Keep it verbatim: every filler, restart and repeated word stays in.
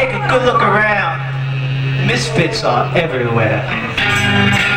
take a good look around. Misfits are everywhere.